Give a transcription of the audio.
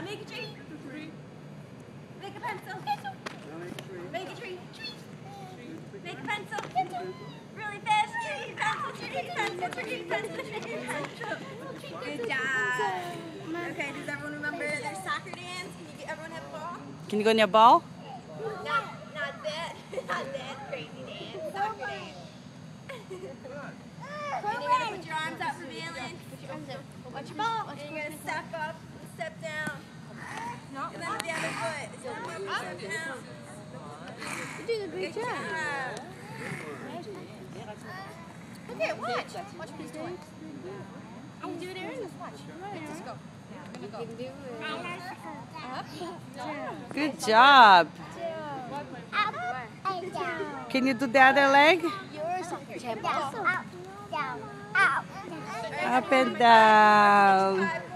Make a tree. Make a pencil. Make a tree. Make a pencil. Really fast. Tree, pencil, tree, pencil, tree, pencil, tree, pencil. Good job. Okay, does everyone remember their soccer dance? Can you get everyone have a ball? Can you go in your ball? Not that. Not that crazy dance. Soccer dance. And you're going to put your arms out for balance. Put your arms out. Watch your ball. And you're going to step up, step down. And then with the other foot. Step up, step down. You're doing a great job. Okay, watch. Watch Peace Toy. Can you do it, Aaron? Watch. Let's go. You can do it. Up. Good job. Up and down. Can you do the other leg? Your soccer tempo. Up, down, up. Up and down.